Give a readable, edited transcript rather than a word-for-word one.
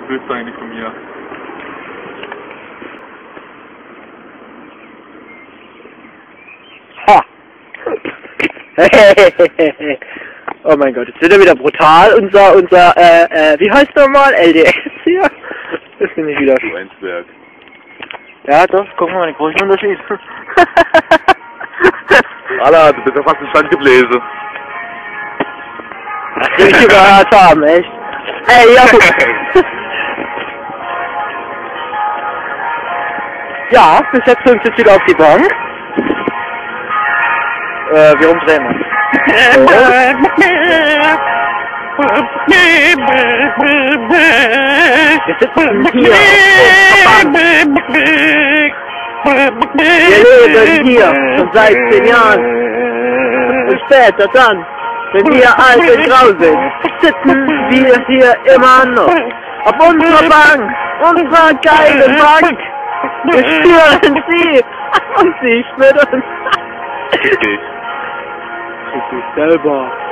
willst du eigentlich von mir? Ha! Oh mein Gott, jetzt wird er wieder brutal. Unser, wie heißt der mal? LDS hier? Das finde ich wieder. Weinsberg. Ja, doch, gucken wir mal den großen Unterschied. Alter, du bist ja fast in Stand gebläse. Das will ich gehört haben, echt. Ey, ja. Ja, wir setzen uns jetzt wieder auf die Bank. Wir umdrehen uns. Wir sitzen hier auf der Bank. Wir leben hier schon seit 10 Jahren. Und später dann, wenn wir alt und grau sind, sitzen wir hier immer noch. Auf unserer Bank, unserer geilen Bank. Wir spüren sie und sie spürt uns. Richtig. Für sich selber.